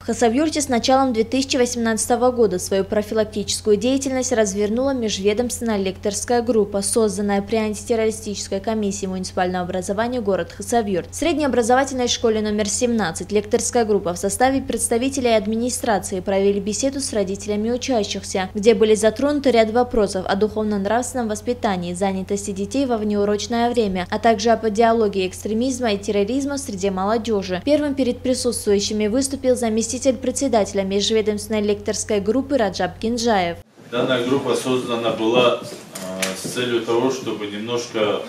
В Хасавюрте с началом 2018 года свою профилактическую деятельность развернула межведомственная лекторская группа, созданная при антитеррористической комиссии муниципального образования город Хасавюрт. В среднеобразовательной школе номер 17 лекторская группа в составе представителей администрации провели беседу с родителями учащихся, где были затронуты ряд вопросов о духовно-нравственном воспитании, занятости детей во внеурочное время, а также об идеологии экстремизма и терроризма среди молодежи. Первым перед присутствующими выступил заместитель председателя межведомственной лекторской группы Раджаб Кинджаев. Данная группа создана была с целью того, чтобы немножко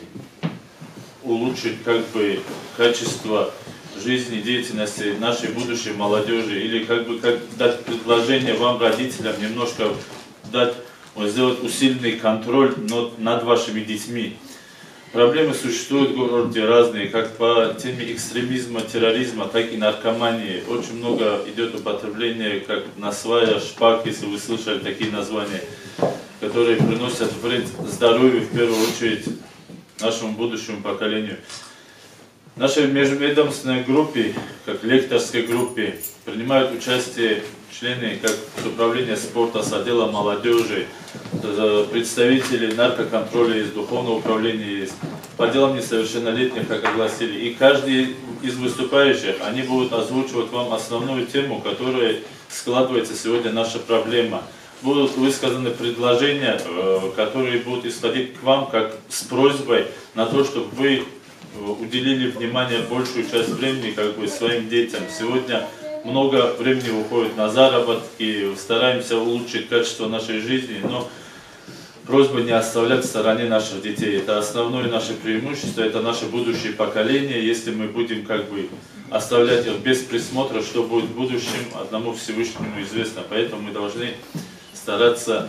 улучшить качество жизни, деятельности нашей будущей молодежи, или как дать предложение вам, родителям, немножко сделать усиленный контроль над вашими детьми. Проблемы существуют в городе разные, как по теме экстремизма, терроризма, так и наркомании. Очень много идет употребление, как насвая, шпак, если вы слышали такие названия, которые приносят вред здоровью, в первую очередь, нашему будущему поколению. В нашей межведомственной группе, как лекторской группе, принимают участие члены как управления спорта, с отдела молодежи, представители наркоконтроля есть, духовного управления есть, по делам несовершеннолетних, как огласили. И каждый из выступающих, они будут озвучивать вам основную тему, которая складывается сегодня наша проблема. Будут высказаны предложения, которые будут исходить к вам как с просьбой на то, чтобы вы уделили внимание, большую часть времени своим детям. Сегодня много времени уходит на заработки, стараемся улучшить качество нашей жизни, но просьба не оставлять в стороне наших детей. Это основное наше преимущество, это наше будущее поколение. Если мы будем оставлять их без присмотра, что будет в будущем, одному Всевышнему известно. Поэтому мы должны стараться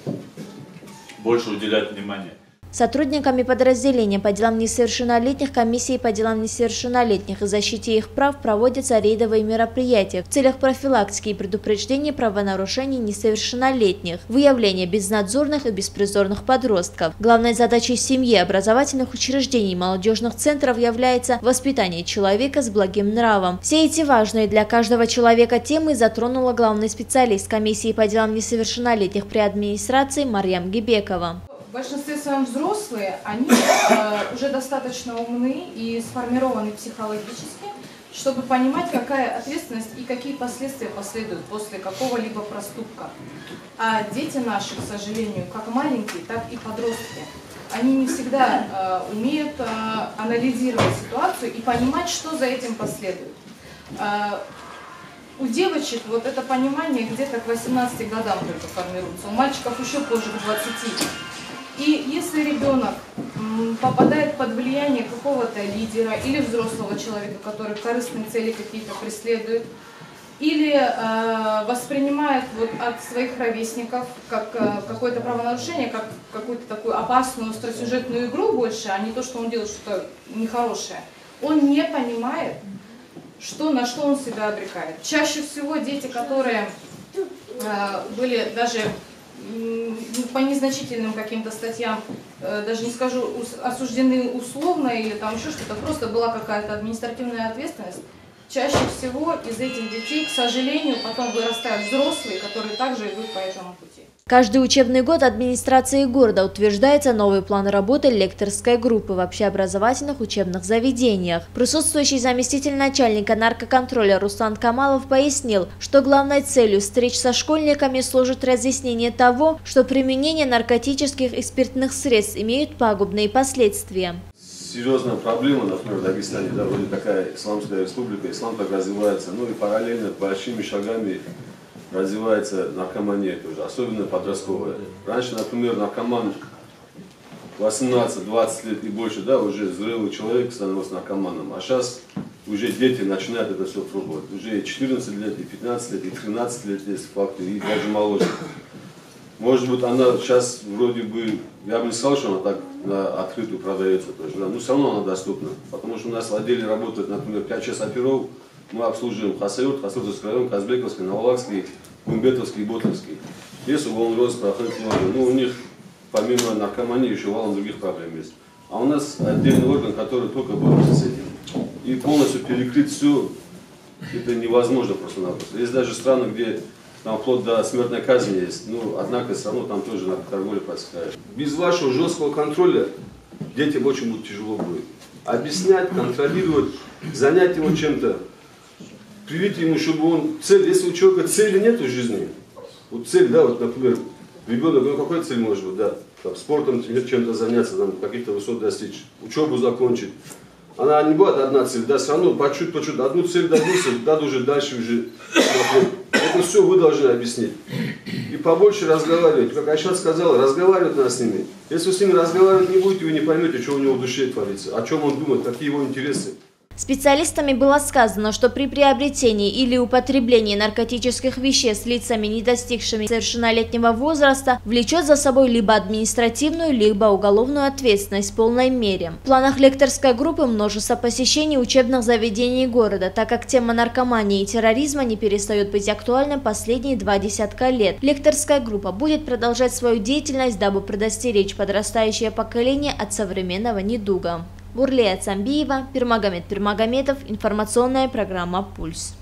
больше уделять внимание. Сотрудниками подразделения по делам несовершеннолетних комиссии по делам несовершеннолетних и защите их прав проводятся рейдовые мероприятия в целях профилактики и предупреждения правонарушений несовершеннолетних, выявления безнадзорных и беспризорных подростков. Главной задачей семьи, образовательных учреждений и молодежных центров является воспитание человека с благим нравом. Все эти важные для каждого человека темы затронула главный специалист комиссии по делам несовершеннолетних при администрации Марьям Гибекова. В большинстве своем взрослые, они уже достаточно умны и сформированы психологически, чтобы понимать, какая ответственность и какие последствия последуют после какого-либо проступка. А дети наши, к сожалению, как маленькие, так и подростки, они не всегда умеют анализировать ситуацию и понимать, что за этим последует. У девочек вот это понимание где-то к 18 годам только формируется, у мальчиков еще позже, к 20. И если ребенок попадает под влияние какого-то лидера или взрослого человека, который корыстные цели какие-то преследует, или воспринимает от своих ровесников как какое-то правонарушение, как какую-то такую опасную остросюжетную игру больше, а не то, что он делает что-то нехорошее, он не понимает, на что он себя обрекает. Чаще всего дети, которые были даже по незначительным каким-то статьям, даже не скажу, осуждены условно или там еще что-то, просто была какая-то административная ответственность. Чаще всего из этих детей, к сожалению, потом вырастают взрослые, которые также идут по этому пути. Каждый учебный год администрацией города утверждается новый план работы лекторской группы в общеобразовательных учебных заведениях. Присутствующий заместитель начальника наркоконтроля Руслан Камалов пояснил, что главной целью встреч со школьниками служит разъяснение того, что применение наркотических и спиртных средств имеют пагубные последствия. Серьезная проблема, например, в Дагестане, вроде такая исламская республика, ислам так развивается, и параллельно большими шагами развивается наркомания тоже, особенно подростковая. Раньше, например, наркоман 18-20 лет и больше, уже зрелый человек становился наркоманом, а сейчас уже дети начинают это все пробовать. Уже и 14 лет, и 15 лет, и 13 лет есть факты, и даже моложе. Может быть, она сейчас вроде бы, я бы не сказал, что она так на открытую продается тоже, но все равно она доступна. Потому что у нас в отделе работает, например, 5-6 оперов, мы обслуживаем Хасавюрт, Хасавюртовский район, Казбековский, Новолакский, Гумбетовский и Ботлинский. Есть уголовный розыск, правоохранительные органы. У них помимо наркомании еще валом других проблем есть. А у нас отдельный орган, который только борется с этим. И полностью перекрыть все Это невозможно просто-напросто. Есть даже страны, где там вплоть до смертной казни есть, однако все равно там тоже наркоторговля процветает. Без вашего жесткого контроля детям очень будет тяжело будет. Объяснять, контролировать, занять его чем-то, привить ему, чтобы он цель, если у человека цели нет в жизни, вот цель, да, вот, например, ребенок, какая цель может быть, да, там, спортом чем-то заняться, там, каких-то высот достичь, учебу закончить. Она не будет одна цель, да, все равно по чуть-чуть, одну цель добился, надо уже дальше уже. Это все вы должны объяснить. И побольше разговаривать. Как Айшат сказала, разговаривать надо с ними. Если вы с ними разговаривать не будете, вы не поймете, что у него в душе творится, о чем он думает, какие его интересы. Специалистами было сказано, что при приобретении или употреблении наркотических веществ лицами, не достигшими совершеннолетнего возраста, влечет за собой либо административную, либо уголовную ответственность в полной мере. В планах лекторской группы множество посещений учебных заведений города, так как тема наркомании и терроризма не перестает быть актуальной последние 2 десятка лет. Лекторская группа будет продолжать свою деятельность, дабы предостеречь подрастающее поколение от современного недуга. Бурлея Цамбиева, Пирмагомед Пирмагометов, информационная программа «Пульс».